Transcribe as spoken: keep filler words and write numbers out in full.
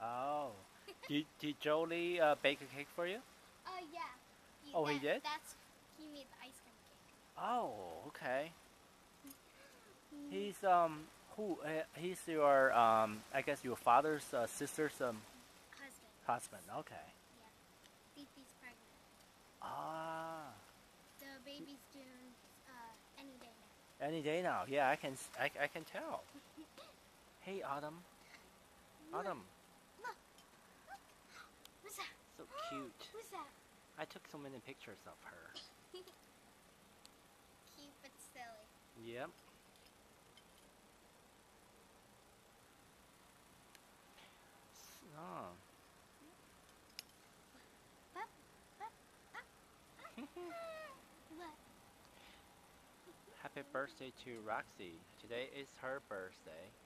Oh. Did, did Jolie uh, bake a cake for you? Uh, yeah. He, Oh, he that, did? That's he made the ice cream cake. Oh, okay. Mm, He's, um, who, uh, he's your, um, I guess your father's uh, sister's um, husband. husband. Okay. Yeah. Fifi's pregnant. Ah. The baby's due uh any day now. Any day now. Yeah, I can, s- I, I can tell. Hey, Autumn. Look, Autumn. look, look. What's that? So cute. What's that? I took so many pictures of her. Cute but silly. Yep. Oh. What? What? Ah, ah. What? Happy birthday to Roxy. Today is her birthday.